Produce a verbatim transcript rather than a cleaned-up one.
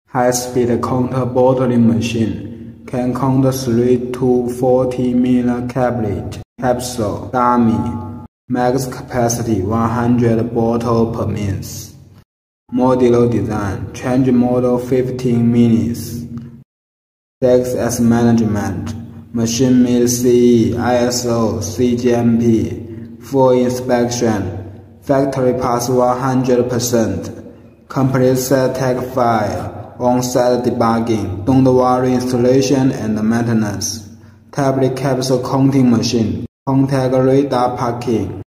High-speed counter bottling machine can count three to forty milliliter caplet. Capsule. Gummy. Max capacity one hundred bottles per minute. Modular design. Change model fifteen minutes. six S management. Machine meets C E, I S O, C G M P. Full inspection. Factory pass one hundred percent. Complete set tag file. On-site debugging. Don't worry installation and maintenance. Tablet capsule counting machine. Contact Ruida packing.